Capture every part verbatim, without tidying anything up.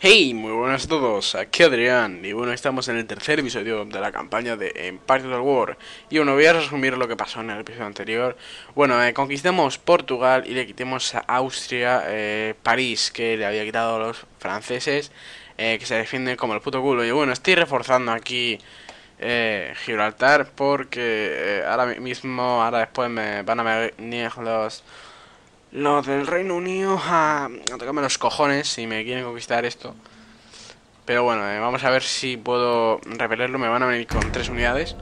Hey, muy buenas a todos, aquí Adrián, y bueno, estamos en el tercer episodio de la campaña de Empire Total War. Y bueno, voy a resumir lo que pasó en el episodio anterior. Bueno, eh, conquistamos Portugal y le quitamos a Austria eh, París, que le había quitado a los franceses, eh, que se defienden como el puto culo. Y bueno, estoy reforzando aquí eh, Gibraltar porque eh, ahora mismo, ahora después me van a venir los... Los del Reino Unido a, a tocarme los cojones si me quieren conquistar esto. Pero bueno, eh, vamos a ver si puedo repelerlo. Me van a venir con tres unidades.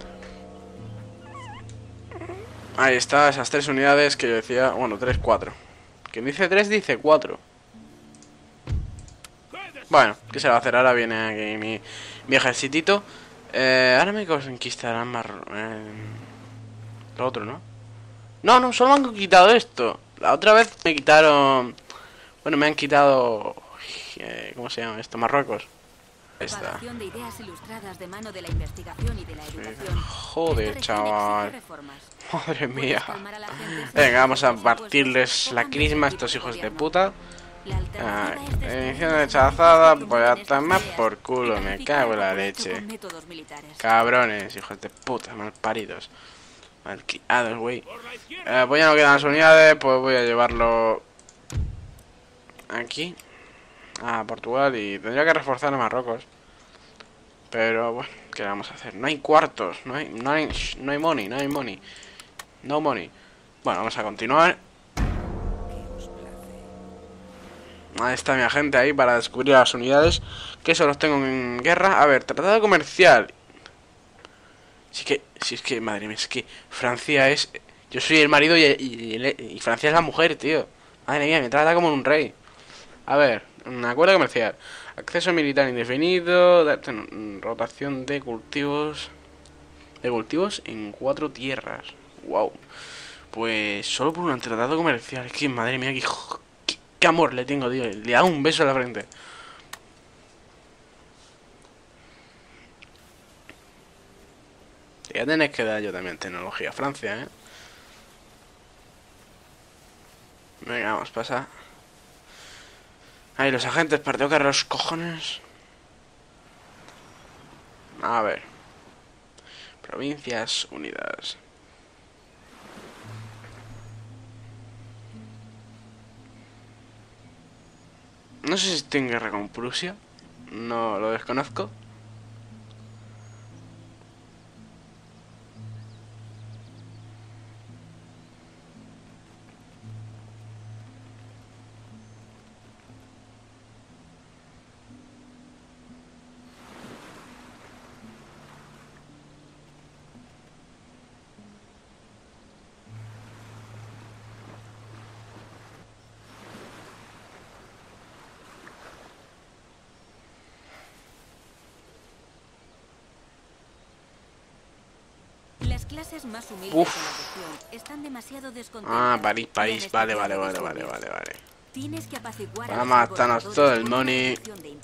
Ahí está, esas tres unidades que yo decía. Bueno, tres, cuatro. Quien dice tres dice cuatro. Bueno, ¿qué se va a hacer? Ahora viene aquí mi, mi ejercitito. Eh, ahora me conquistarán más... Eh, lo otro, ¿no? No, no, solo me han quitado esto. La otra vez me quitaron... Bueno, me han quitado... Eh, ¿Cómo se llama esto? Marruecos. Ahí está. De ideas ilustradas de mano de la investigación y de la educación. Joder, chaval. Madre mía. Venga, vamos a partirles la crisma a estos hijos de puta. Ah, edición rechazada, voy a tomar por culo, me cago en la leche. Cabrones, hijos de puta, mal paridos. Malcriados, güey. Eh, pues ya no quedan las unidades, pues voy a llevarlo aquí a Portugal y tendría que reforzar a Marruecos. Pero bueno, ¿qué vamos a hacer? No hay cuartos, no hay, no hay, no hay money, no hay money. No money. Bueno, vamos a continuar. Ahí está mi agente ahí para descubrir las unidades. Que eso los tengo en guerra. A ver, tratado comercial. Si es que, si es que, madre mía, es que Francia es... Yo soy el marido y, y, y Francia es la mujer, tío. Madre mía, me trata como un rey. A ver, un acuerdo comercial. Acceso militar indefinido. Rotación de cultivos. De cultivos en cuatro tierras. Wow. Pues solo por un tratado comercial. Es que madre mía, qué, qué, qué amor le tengo, tío. Le da un beso en la frente. Ya tenés que dar yo también tecnología a Francia, ¿eh? Venga, vamos, pasa. Ahí los agentes, partido que los cojones. A ver. Provincias unidas. No sé si estoy en guerra con Prusia. No lo desconozco. Las clases más humildes Uf. de la región están demasiado descontentas. Ah, París, París. Vale, vale, vale, vale, vale, vale. Tienes que apaciguar Vamos a matarnos todo el money.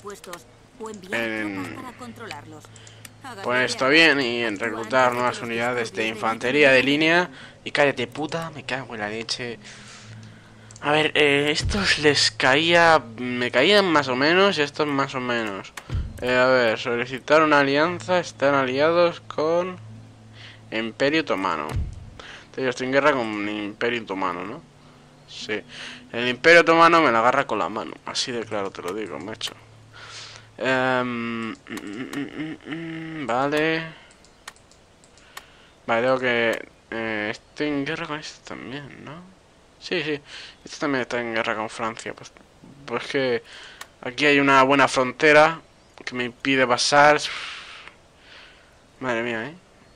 En... Pues esto bien, y en reclutar nuevas unidades de infantería de línea. Y cállate, puta, me cago en la leche. A ver, eh, estos les caía... Me caían más o menos y estos más o menos. Eh, a ver, solicitar una alianza. Están aliados con... Imperio Otomano. Entonces yo estoy en guerra con Imperio Otomano, ¿no? Sí. El Imperio Otomano me la agarra con la mano. Así de claro te lo digo, macho. Um, mm, mm, mm, mm, vale. Vale, tengo que... Eh, estoy en guerra con este también, ¿no? Sí, sí. Este también está en guerra con Francia. Pues, pues que aquí hay una buena frontera que me impide pasar. Madre mía, ¿eh?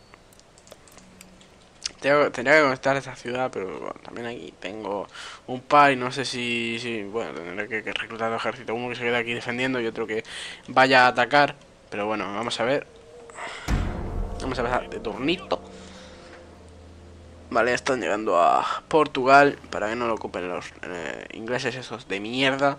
Tengo, tendría que conectar esta ciudad, pero bueno, también aquí tengo un par y no sé si, si bueno, tendré que, que reclutar el ejército. Uno que se quede aquí defendiendo y otro que vaya a atacar. Pero bueno, vamos a ver. Vamos a pasar de turnito. Vale, están llegando a Portugal para que no lo ocupen los eh, ingleses esos de mierda.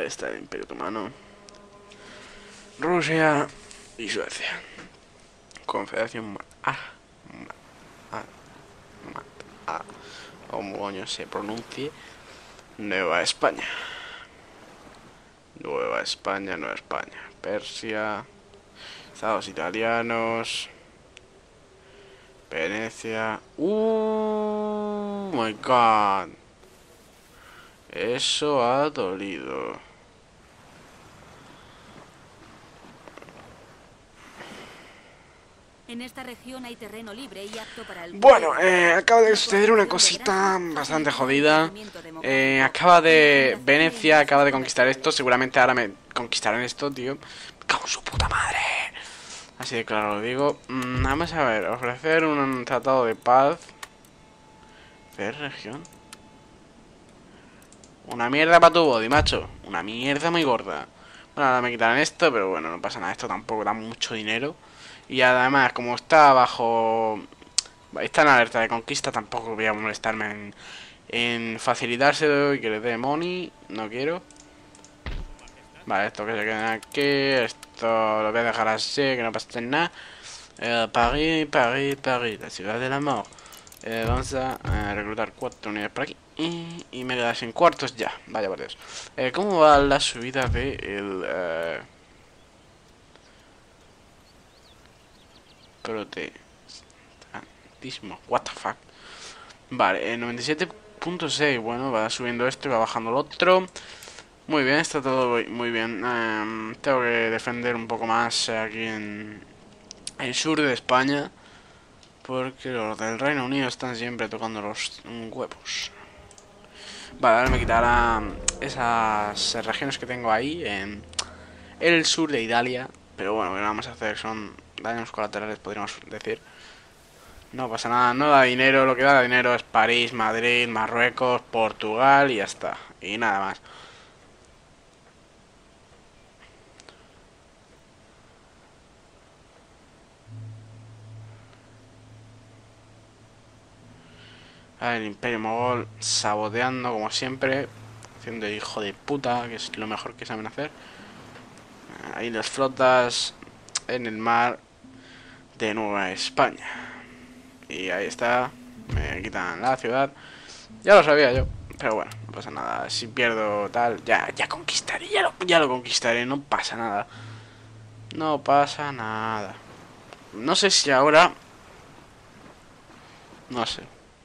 Ahí está el Imperio Otomano. Rusia y Suecia. Confederación... Ah, ah, ah, como coño se pronuncie. Nueva España. Nueva España, Nueva España. Persia. Estados italianos. Venecia. Uh, my god. Eso ha dolido. En esta región hay terreno libre y apto para el... Bueno, eh, acaba de suceder una cosita bastante jodida. Eh, acaba de... Venecia acaba de conquistar esto. Seguramente ahora me conquistarán esto, tío. Me cago en su puta madre. Así de claro lo digo. Mm, vamos a ver. Ofrecer un tratado de paz. ¿Ver región? Una mierda para tu body, macho. Una mierda muy gorda. Bueno, ahora me quitarán esto, pero bueno, no pasa nada. Esto tampoco da mucho dinero. Y además, como está bajo... Está en alerta de conquista, tampoco voy a molestarme en, en facilitárselo y que le dé money. No quiero. Vale, esto que se queden aquí. Esto lo voy a dejar así, que no pase nada. Eh, París, París, París, la ciudad del amor. Eh, vamos a eh, reclutar cuatro unidades por aquí. Y, y me quedas en cuartos ya. Vaya por Dios. Eh, ¿Cómo va la subida de el... Eh, protestantismo? What the fuck. Vale, eh, noventa y siete punto seis. Bueno, va subiendo esto y va bajando el otro. Muy bien, está todo muy bien. Eh, tengo que defender un poco más aquí en el sur de España. Porque los del Reino Unido están siempre tocando los huevos. Vale, ahora me quitará esas regiones que tengo ahí en el sur de Italia. Pero bueno, lo que vamos a hacer son daños colaterales, podríamos decir. No pasa nada, no da dinero. Lo que da dinero es París, Madrid, Marruecos, Portugal y ya está. Y nada más. El Imperio Mogol saboteando como siempre, haciendo hijo de puta, que es lo mejor que saben hacer. Ahí las flotas en el mar de Nueva España. Y ahí está, me quitan la ciudad. Ya lo sabía yo, pero bueno, no pasa nada. Si pierdo tal, ya, ya conquistaré, ya lo, ya lo conquistaré, no pasa nada. No pasa nada. No sé si ahora... No sé.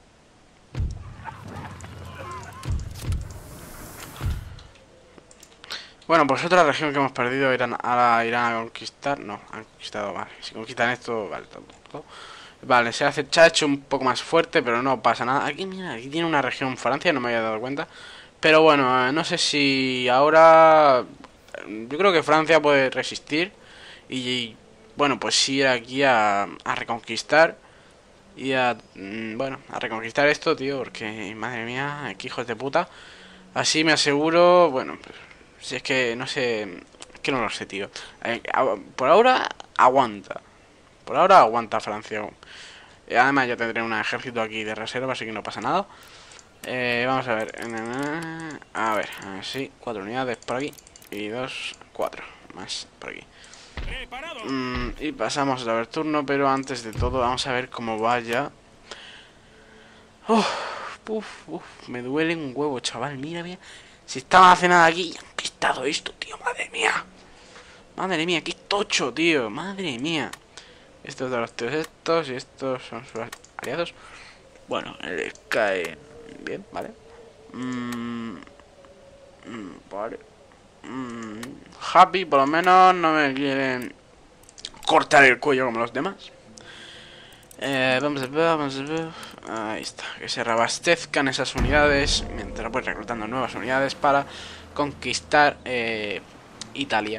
Bueno, pues otra región que hemos perdido irán, ahora irán a conquistar. No, han conquistado, vale. Si conquistan esto, vale, todo, todo. Vale, se hace chacho un poco más fuerte, pero no pasa nada. Aquí, mira, aquí tiene una región Francia, no me había dado cuenta. Pero bueno, eh, no sé si ahora... Yo creo que Francia puede resistir. Y, bueno, pues ir aquí a, a reconquistar. Y a... Bueno, a reconquistar esto, tío, porque, madre mía, qué hijos de puta. Así me aseguro, bueno, pues... Si es que no sé, es que no lo sé, tío. Eh, por ahora aguanta. Por ahora aguanta Francia. Eh, además yo tendré un ejército aquí de reserva, así que no pasa nada. Eh, vamos a ver. A ver, sí, cuatro unidades por aquí. Y dos, cuatro más por aquí. Mm, y pasamos a ver turno, pero antes de todo vamos a ver cómo vaya. Uf, uf, uf, me duele un huevo, chaval. Mira, mira. Si estaba hace nada aquí y han quitado esto, tío, madre mía. Madre mía, qué tocho, tío, madre mía. Estos de los tres estos y estos son sus aliados. Bueno, les cae bien, ¿vale? Mm, vale. Mm, happy, por lo menos no me quieren cortar el cuello como los demás. Eh, vamos a ver, vamos a ver. Ahí está, que se reabastezcan esas unidades mientras voy reclutando nuevas unidades para conquistar eh, Italia.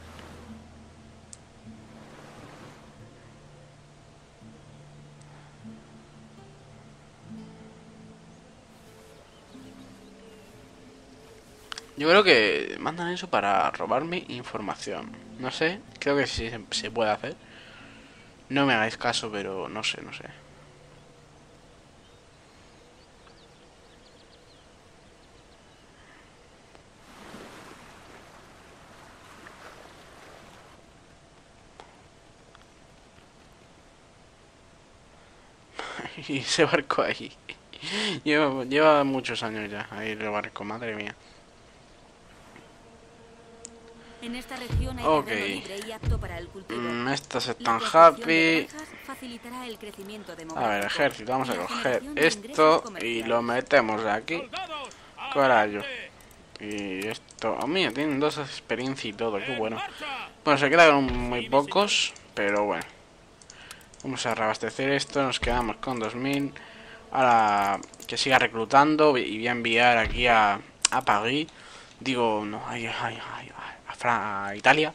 Yo creo que mandan eso para robarme información. No sé, creo que sí se, se puede hacer. No me hagáis caso, pero no sé, no sé. Y ese barco ahí. Lleva, lleva muchos años ya ahí el barco, madre mía. En esta región hay Ok. terreno libre y apto para el cultivo. Mm, estos La están construcción de happy. granjas facilitará el crecimiento A ver, demográfico ejército, vamos y a la coger generación de esto ingresos y comerciales. lo metemos aquí. Carajo. Y esto, oh, mira, tienen dos experiencia y todo, qué bueno. Bueno, se quedan muy pocos, pero bueno. Vamos a reabastecer esto, nos quedamos con dos mil. Ahora que siga reclutando y voy a enviar aquí a, a París. Digo, no, ay, ay, ay, a, Fra a Italia.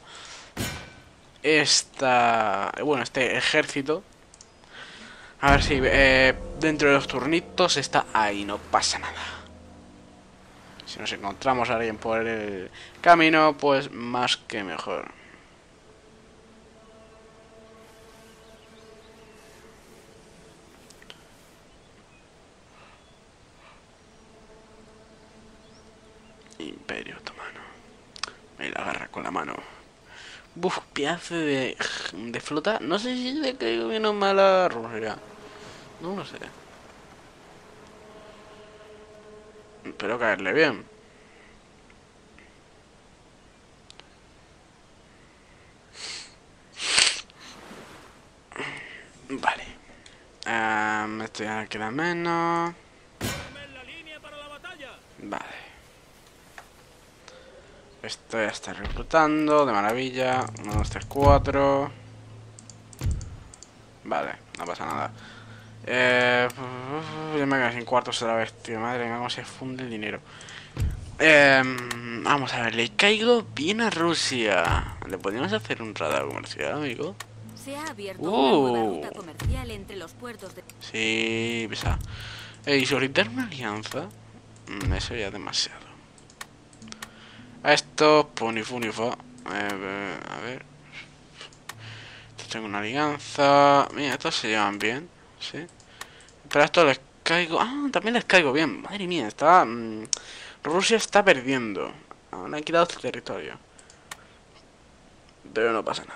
Esta, bueno, este ejército. A ver si eh, dentro de los turnitos está ahí, no pasa nada. Si nos encontramos a alguien por el camino, pues más que mejor. Imperio otomano. Me la agarra con la mano. Buf, pedazo de, de flota. No sé si le caigo bien o mal a Rusia. No lo sé. Espero caerle bien. Vale. Um, esto ya queda menos. Vale. Esto ya está reclutando, de maravilla. uno, dos, tres, cuatro. Vale, no pasa nada. Eh, ya me quedo sin cuartos otra vez, tío. Madre mía, cómo se funde el dinero. Eh, vamos a ver, le caigo bien a Rusia. ¿Le podríamos hacer un tratado comercial, amigo? Se ha abierto Uh. una nueva ruta comercial entre los puertos de... Sí, pesa. Eh, y solicitar una alianza. Mm, eso ya es demasiado. A esto, punifunifa. Eh, a ver. Tengo una alianza. Mira, estos se llevan bien. Sí. Pero a estos les caigo. Ah, también les caigo bien. Madre mía, está. Mmm, Rusia está perdiendo. Aún han quitado su territorio. Pero no pasa nada.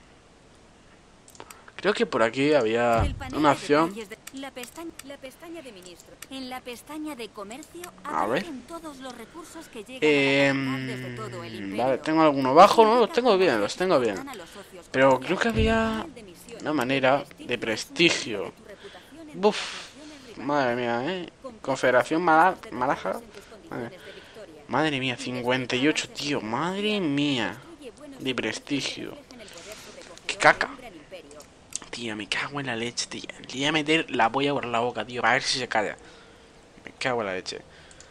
Creo que por aquí había una opción. De la, pestaña, la pestaña de ministro. En la pestaña de comercio A ver. todos los recursos que llegan Eh, a desde todo el imperio. Vale, tengo alguno bajo, no, los tengo bien, los tengo bien. Pero creo que había una manera de prestigio. Buf, madre mía, eh. Confederación Mala Malaja. Madre. Madre mía, cincuenta y ocho, tío, madre mía. De prestigio. Qué caca. Tío, me cago en la leche, tío. Le voy a meter la polla por la boca, tío, para ver si se calla. Me cago en la leche.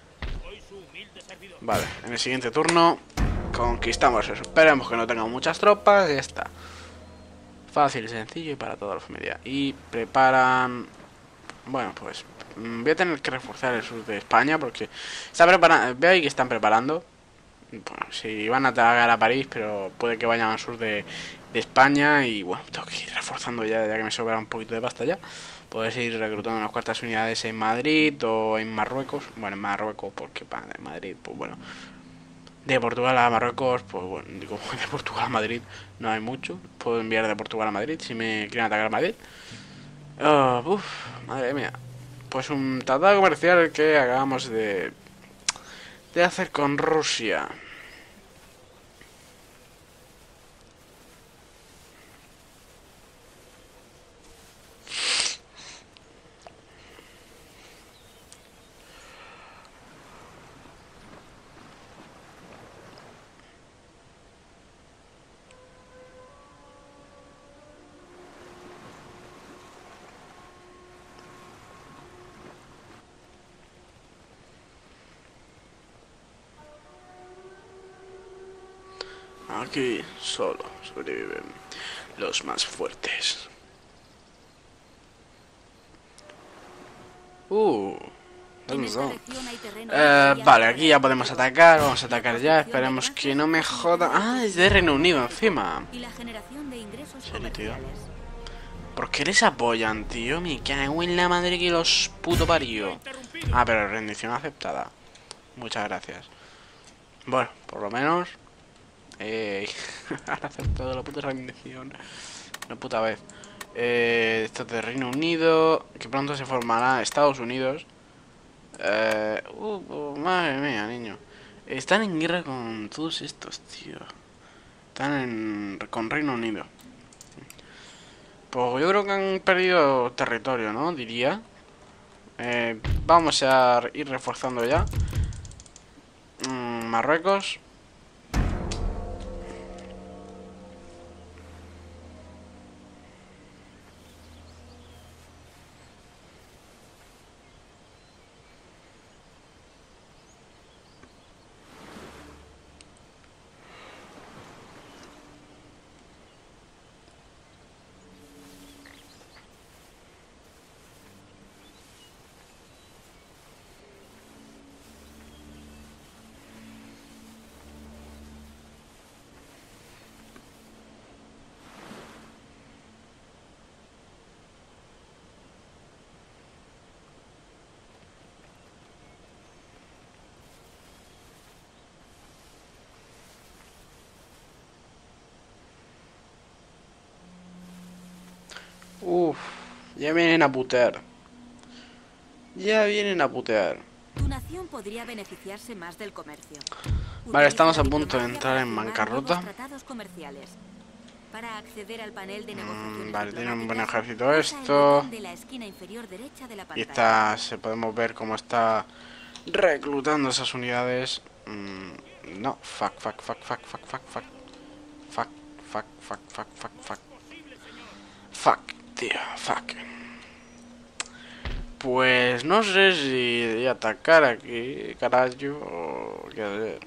Vale, en el siguiente turno conquistamos eso. Esperemos que no tengamos muchas tropas y ya está. Fácil y sencillo y para toda la familia. Y preparan... Bueno, pues voy a tener que reforzar el sur de España porque está preparando... Veo ahí que están preparando. Bueno, si van a atacar a París, pero puede que vayan al sur de, de España. Y bueno, tengo que ir reforzando ya, ya que me sobra un poquito de pasta ya. Puedes ir reclutando unas cuantas unidades en Madrid o en Marruecos. Bueno, en Marruecos, porque para Madrid, pues bueno. De Portugal a Marruecos, pues bueno, digo, de Portugal a Madrid no hay mucho. Puedo enviar de Portugal a Madrid si me quieren atacar a Madrid. Oh, uf, madre mía. Pues un tratado comercial que acabamos de, de hacer con Rusia. Aquí solo sobreviven los más fuertes. Uh, eh, vale, aquí ya podemos atacar. Vamos a atacar ya. Esperemos que no me joda. Ah, es de Reino Unido encima. Sí, tío. ¿Por qué les apoyan, tío? Me cago en la madre que los puto parió. Ah, pero rendición aceptada. Muchas gracias. Bueno, por lo menos Eh, han aceptado la puta rendición. Una puta vez. Eh, esto es de Reino Unido, que pronto se formará Estados Unidos. Eh, uh, uh, madre mía, niño. Están en guerra con todos estos, tío. Están en, con Reino Unido. Pues yo creo que han perdido territorio, ¿no? Diría. Eh, vamos a ir reforzando ya. Mm, Marruecos. Uf, ya vienen a putear. Ya vienen a putear. Tu nación podría beneficiarse más del comercio. Vale, Utiliza estamos a la punto de diplomacia entrar para en firmar bancarrota. nuevos tratados comerciales. Para acceder al panel de negociaciones Mm, vale, tiene un buen diplomáticas, ejército usa el esto. botón de la esquina inferior derecha de la Y pantalla. está, se podemos ver cómo está reclutando esas unidades. Mm, no, fuck, fuck, fuck, fuck, fuck, fuck, fuck. Fuck, fuck, fuck, fuck, fuck, fuck. Fuck, tío, fuck. Pues no sé si atacar aquí, carajo, o qué hacer.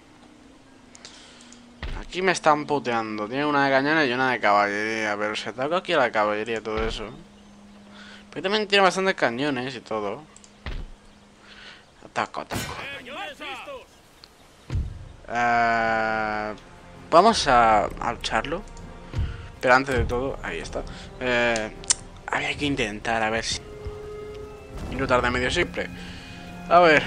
Aquí me están puteando. Tiene una de cañones y una de caballería. Pero se ataca aquí a la caballería y todo eso. Pero también tiene bastantes cañones y todo. Ataco, ataco. Uh, vamos a, a lucharlo. Pero antes de todo, ahí está. Eh, había que intentar a ver si... Y no tarda medio siempre. A ver.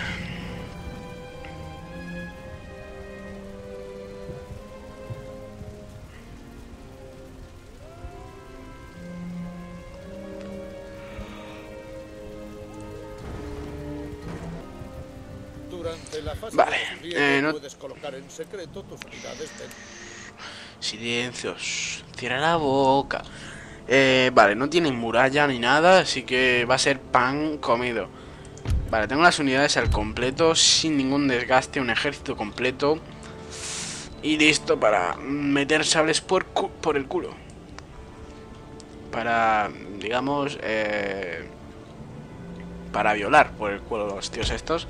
Durante la fase Vale, de despliegue eh, no... puedes colocar en secreto tus unidades de... Silencios. Cierra la boca. Eh, vale, no tiene muralla ni nada, así que va a ser pan comido. Vale, tengo las unidades al completo, sin ningún desgaste, un ejército completo. Y listo para meter sables por, por el culo. Para, digamos, eh, para violar por el culo a los tíos estos.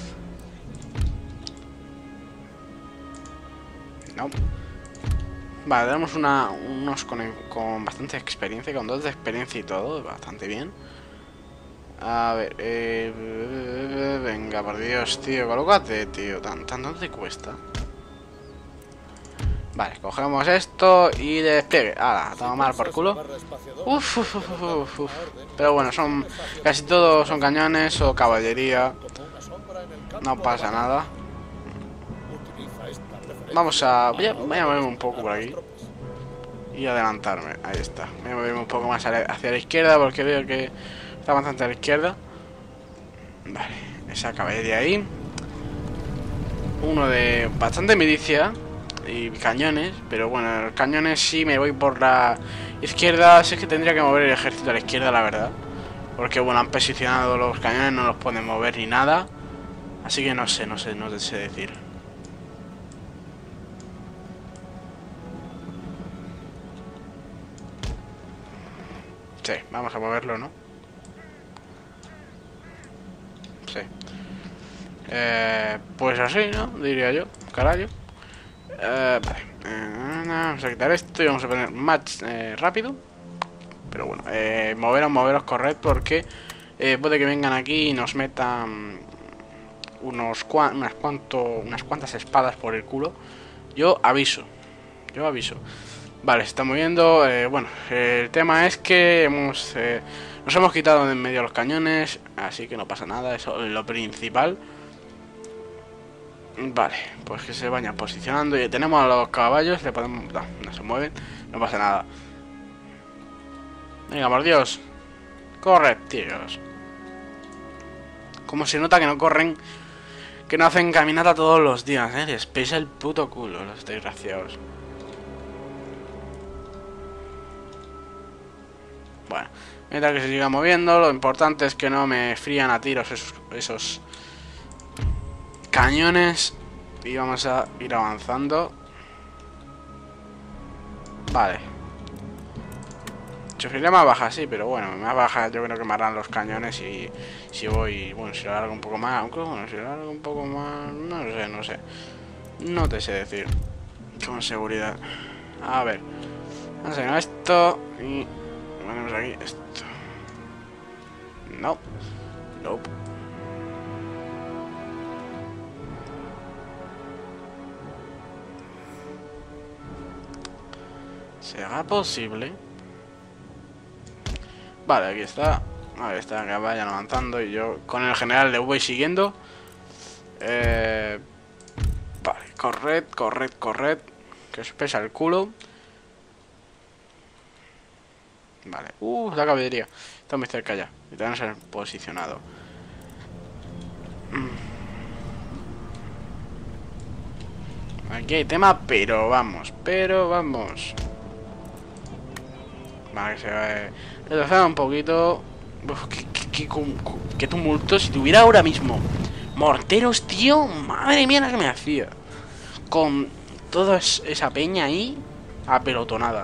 No. Vale, tenemos una, unos con, con bastante experiencia, con dos de experiencia y todo, bastante bien. A ver, eh, venga, por Dios, tío, colócate, tío, tan, tanto te cuesta. Vale, cogemos esto y despliegue. Ah, toma mal por culo. Uf, uf, uf, uf, uf. Pero bueno, son casi todos son cañones o caballería. No pasa nada. Vamos a... Voy a, voy a moverme un poco por aquí y adelantarme. Ahí está. Voy a moverme un poco más hacia la izquierda porque veo que está bastante a la izquierda. Vale, esa caballería ahí. Uno de bastante milicia y cañones, pero bueno, los cañones sí me voy por la izquierda. Sé que tendría que mover el ejército a la izquierda, la verdad, porque bueno, han posicionado los cañones, no los pueden mover ni nada. Así que no sé, no sé, no sé decir. Sí, vamos a moverlo, ¿no? Sí. Eh, pues así, ¿no? Diría yo. Carajo. Eh, vale. Eh, vamos a quitar esto y vamos a poner match eh, rápido. Pero bueno, eh, moveros, moveros, corred, porque eh, puede que vengan aquí y nos metan unos cuan, unas, cuanto, unas cuantas espadas por el culo. Yo aviso. Yo aviso. Vale, se está moviendo. Eh, bueno, eh, el tema es que hemos eh, nos hemos quitado de en medio los cañones, así que no pasa nada, eso es lo principal. Vale, pues que se vayan posicionando. Y tenemos a los caballos, le podemos... No, no se mueven, no pasa nada. Venga, por Dios. Corred, tíos. Como se nota que no corren, que no hacen caminata todos los días, ¿eh? Les pesa el puto culo, los desgraciados. Bueno, mientras que se siga moviendo, lo importante es que no me frían a tiros esos, esos cañones. Y vamos a ir avanzando. Vale. Sufriré más baja, sí, pero bueno, más baja yo creo que me harán los cañones y si voy, bueno, si lo largo un poco más, aunque bueno, si lo largo un poco más, no sé, no sé. No te sé decir con seguridad. A ver, vamos a ver esto y ponemos aquí esto. No, nope. ¿Será posible? Vale, aquí está. Ahí está, que vayan avanzando y yo con el general le voy siguiendo. Eh, vale, corred, corred, corred. Que os pesa el culo. Vale, uh, la caballería. Está muy cerca ya. Y tenemos el posicionado. Aquí hay tema, pero vamos, pero vamos. Vale, que se va a retrasar un poquito. Uf, qué, qué, qué, qué tumulto. Si tuviera ahora mismo morteros, tío, madre mía la que me hacía. Con toda esa peña ahí apelotonada.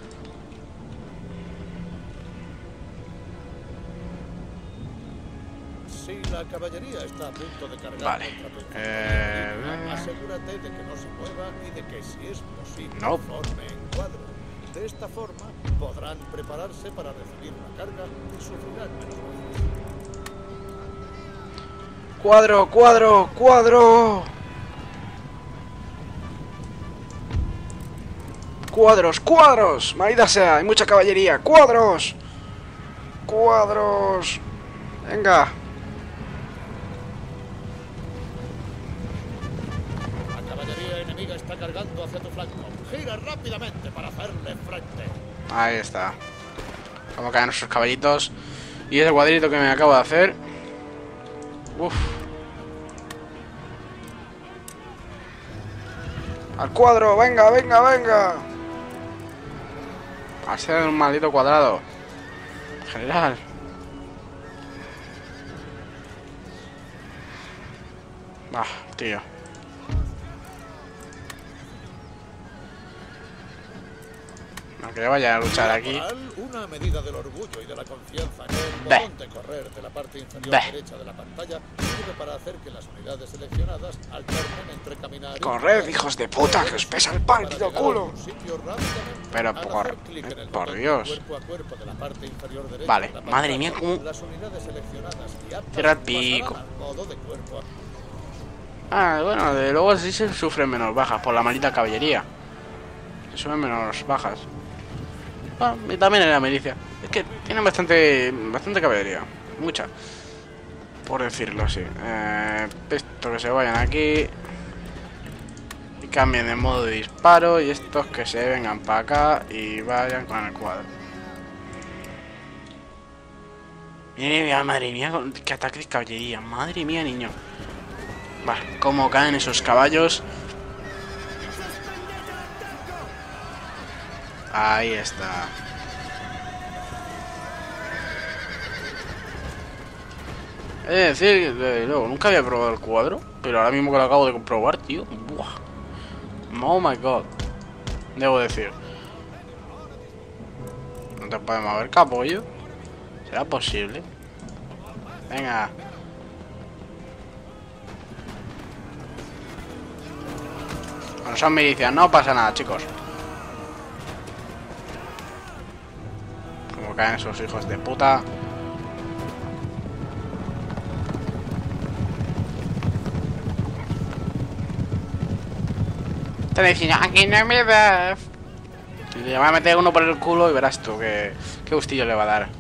Si la caballería está a punto de cargar Vale. contra tu Eh... infantería, asegúrate de que no se mueva y de que, si es posible, No. forme en cuadro. De esta forma podrán prepararse para recibir la carga y sufrirán menos bajas. Cuadro, cuadro, cuadro. Cuadros, cuadros. Marida sea, hay mucha caballería. Cuadros. Cuadros. Venga. La caballería enemiga está cargando hacia tu flanco. Gira rápidamente para hacerle frente. Ahí está. Como caen nuestros caballitos. Y ese cuadrito que me acabo de hacer. Uf. Al cuadro, venga, venga, venga. A ser un maldito cuadrado. General. Ah, tío. Aunque yo vaya a luchar aquí. Una medida del orgullo y de la confianza que el Ve. botón de correr de la parte inferior Ve. derecha de la pantalla sirve para hacer que las unidades seleccionadas alternen entre caminar y Corred, correr. hijos de puta, que os pesa el pálido culo. Pero por, por Dios. Vale, madre mía, cómo... Cierra el pico. Ah, bueno, de luego así se sufren menos bajas por la maldita caballería. Se suben menos bajas. Ah, y también en la milicia. Es que tienen bastante bastante caballería. Mucha. Por decirlo así. Eh, esto que se vayan aquí. Y cambien de modo de disparo. Y estos que se vengan para acá y vayan con el cuadro. Madre mía, madre mía, que ataque de caballería. Madre mía, niño. Vale, cómo caen esos caballos. Ahí está. He de decir que luego nunca había probado el cuadro, pero ahora mismo que lo acabo de comprobar, tío. Buah. Oh my god. Debo decir. No te puedes mover, capollo. ¿Será posible? Venga. Bueno, son milicias, no pasa nada, chicos. Como caen esos hijos de puta. Te diciendo, aquí no me das. Le voy a meter uno por el culo y verás tú que, qué gustillo le va a dar.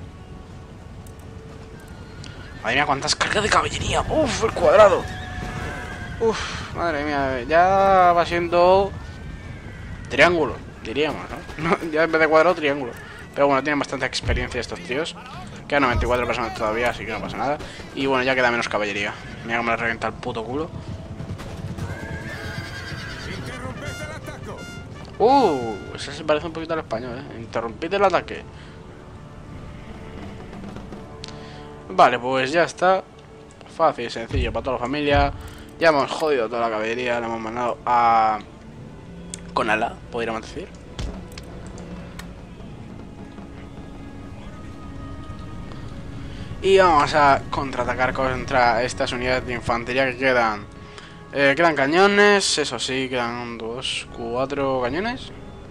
Madre mía, cuántas cargas de caballería. Uf, el cuadrado. Uf, madre mía, ya va siendo triángulo, diríamos, ¿no? No, ya en vez de cuadrado, triángulo. Pero bueno, tienen bastante experiencia estos tíos. Quedan noventa y cuatro personas todavía, así que no pasa nada. Y bueno, ya queda menos caballería. Mira cómo le revienta el puto culo. Uh, eso se parece un poquito al español, ¿eh? Interrumpid el ataque. Vale, pues ya está. Fácil y sencillo para toda la familia. Ya hemos jodido toda la caballería. La hemos mandado a... con ala, podríamos decir. Y vamos a contraatacar contra estas unidades de infantería que quedan. Eh, quedan cañones, eso sí, quedan dos, cuatro cañones.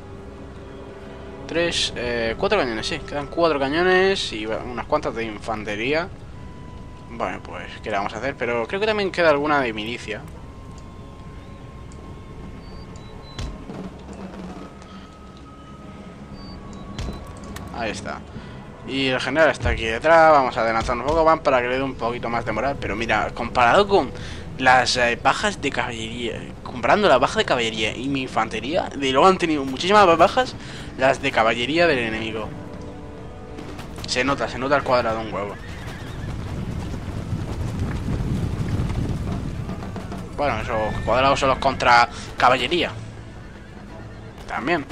Tres, eh, cuatro cañones, sí, quedan cuatro cañones y unas cuantas de infantería. Bueno, pues, ¿qué le vamos a hacer? Pero creo que también queda alguna de milicia. Ahí está. Y el general está aquí detrás. Vamos a adelantar un poco, van para que le dé un poquito más de moral. Pero mira, comparado con las eh, bajas de caballería, comparando la baja de caballería y mi infantería, de luego han tenido muchísimas más bajas las de caballería del enemigo. Se nota, se nota el cuadrado un huevo. Bueno, esos cuadrados son los contra caballería. También.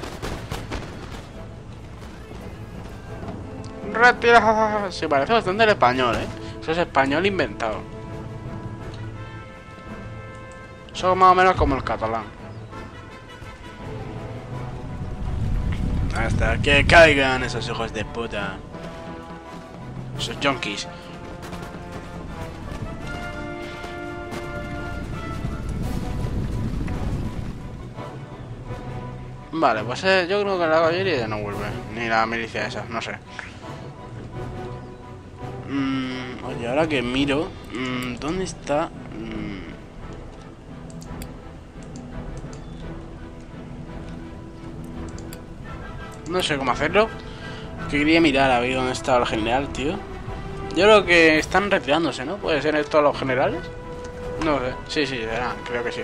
Retira. Se parece bastante al español, ¿eh? Eso es español inventado. Son más o menos como el catalán. Hasta que caigan esos hijos de puta. Esos junkies. Vale, pues eh, yo creo que la caballería ya no vuelve. Ni la milicia esa, no sé. Mm, oye, ahora que miro, mm, ¿dónde está? Mm. No sé cómo hacerlo. Que quería mirar a ver dónde estaba el general, tío. Yo creo que están retirándose, ¿no? ¿Puede ser esto los generales? No sé. Sí, sí, será, creo que sí.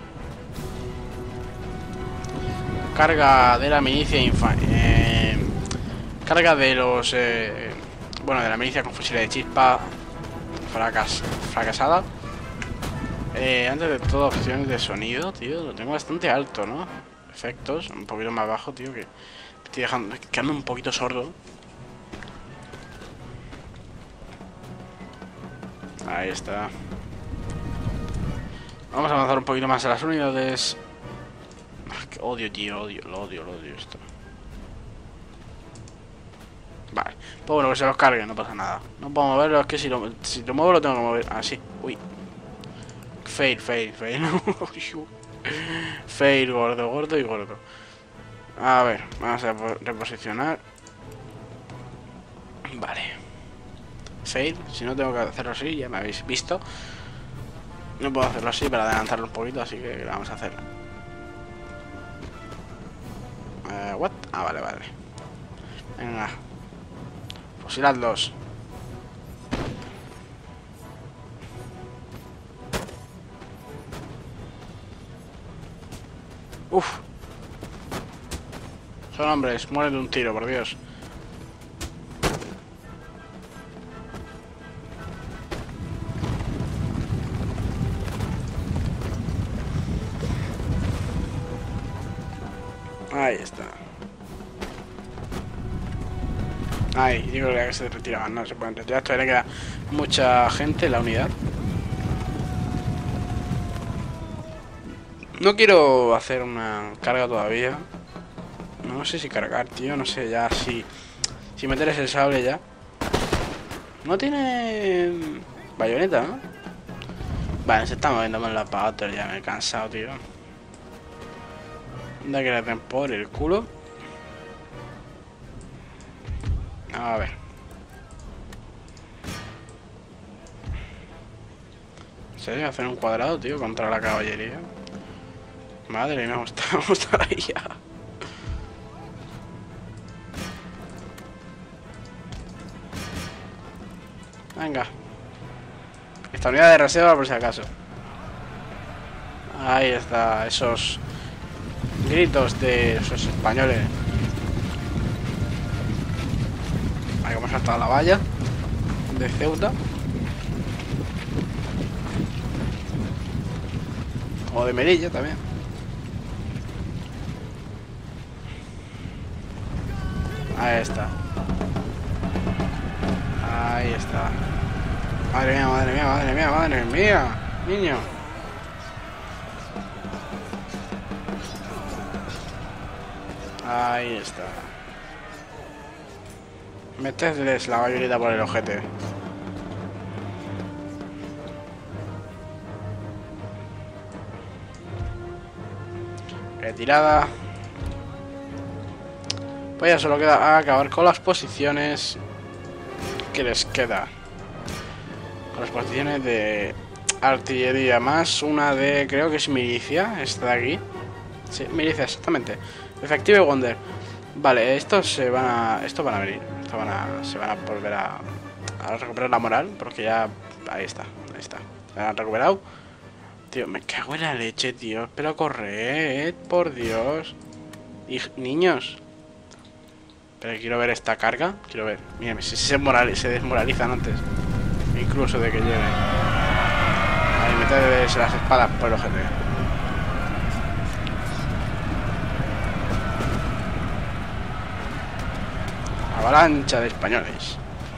Carga de la milicia infa eh, carga de los eh, bueno, de la milicia con fusiles de chispa fracas fracasada. Eh, antes de todo, opciones de sonido, tío, lo tengo bastante alto, ¿no? Efectos, un poquito más bajo, tío, que estoy dejando, quedando un poquito sordo. Ahí está. Vamos a avanzar un poquito más a las unidades. Que odio, tío, odio, lo odio, lo odio esto. Vale, pues bueno, que se los cargue, no pasa nada. No puedo moverlo, es que si lo, si lo muevo lo tengo que mover. Así, ah, uy. Fail, fail, fail. Fail, gordo, gordo y gordo. A ver, vamos a reposicionar. Vale. Fail, si no tengo que hacerlo así, ya me habéis visto. No puedo hacerlo así para adelantarlo un poquito, así que vamos a hacerlo. Uh, what? Ah, vale, vale. Venga. Fusiladlos. Uf. Son hombres, mueren de un tiro, por Dios. Ahí está. Ahí, yo creo que se retiraban, no se pueden retirar. Todavía le queda mucha gente en la unidad. No quiero hacer una carga todavía. No sé si cargar, tío. No sé ya si... Si meter ese sable ya. No tiene... bayoneta, ¿no? Vale, se está moviendo más la Potter. Ya me he cansado, tío. Da que le den por el culo. A ver. ¿En serio? Hacer un cuadrado, tío, contra la caballería. Madre mía, vamos a estar ahí ya. Venga. Esta unidad de reserva por si acaso. Ahí está, esos gritos de esos españoles. Hemos saltado la valla de Ceuta. O de Melilla también. Ahí está. Ahí está. Madre mía, madre mía, madre mía, madre mía. Niño. Ahí está. Metedles la bayoneta por el ojete. Retirada. Pues ya solo queda acabar con las posiciones que les queda. Con las posiciones de artillería más una de, creo que es milicia, esta de aquí. Sí, milicia, exactamente. Efectivo y Wonder. Vale, estos se van a. Estos van a venir. Estos van a. Se van a volver a. A recuperar la moral. Porque ya. Ahí está. Ahí está. Se han recuperado. Tío, me cago en la leche, tío. Pero corred, por Dios. Y niños. Pero quiero ver esta carga. Quiero ver. Mírame, si se, moral, se desmoralizan antes. Incluso de que lleguen. Ahí meterles las espadas por el ojete. Avalancha de españoles.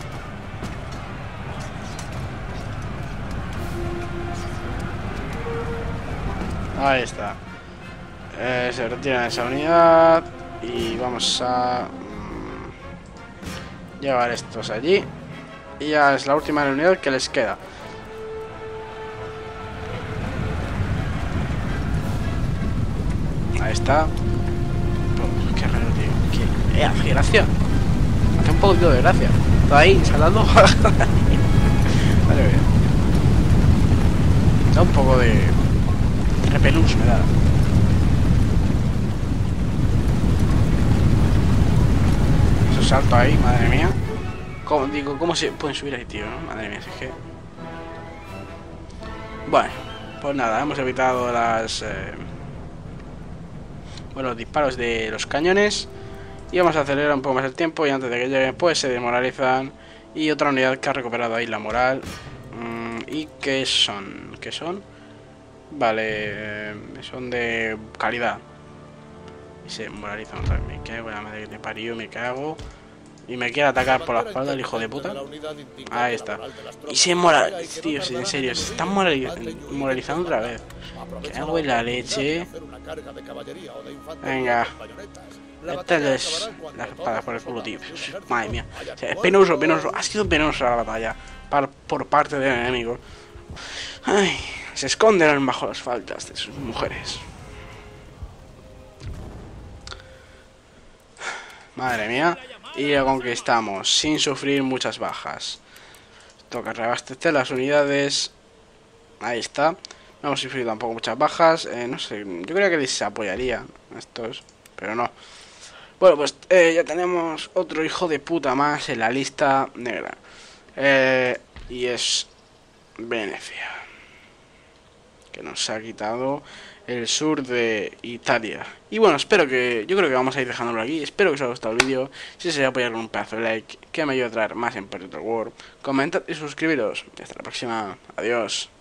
Ahí está. Eh, se retira esa unidad. Y vamos a mmm, llevar estos allí. Y ya es la última unidad que les queda. Ahí está. Oh, qué raro, tío. Qué, eh, qué gracia. Hace un poquito de gracia. Está ahí saltando. Vale, bien. Da un poco de repelús, me da. Eso salto ahí, madre mía. ¿Cómo, digo, ¿cómo se pueden subir ahí, tío? ¿No? Madre mía, si es que... Bueno, pues nada, hemos evitado las... Eh... Bueno, los disparos de los cañones. Y vamos a acelerar un poco más el tiempo. Y antes de que lleguen, pues se desmoralizan. Y otra unidad que ha recuperado ahí la moral. Mm, ¿Y qué son? ¿Qué son? Vale, eh, son de calidad. Y se moralizan otra vez. Me cago en la madre que te parió, me cago. Y me quiere atacar por la espalda el hijo de puta. Ahí está. Y se moraliza, tío, en serio, se están moralizando otra vez. Cago en la leche. Venga. Meterles las espadas por el culo, tío. Madre mía. O sea, es penoso, penoso. Ha sido penosa la batalla par, por parte del enemigo. Ay, se esconden bajo las faldas de sus mujeres. Madre mía. Y lo conquistamos sin sufrir muchas bajas. Toca reabastecer las unidades. Ahí está. No hemos sufrido tampoco muchas bajas. Eh, no sé, yo creo que se apoyaría estos, pero no. Bueno, pues eh, ya tenemos otro hijo de puta más en la lista negra. Eh, y es Venecia, que nos ha quitado el sur de Italia. Y bueno, espero que... Yo creo que vamos a ir dejándolo aquí. Espero que os haya gustado el vídeo. Si se apoyar con un pedazo de like, que me ayude a traer más en Imperial War. Comentad y suscribiros. Y hasta la próxima. Adiós.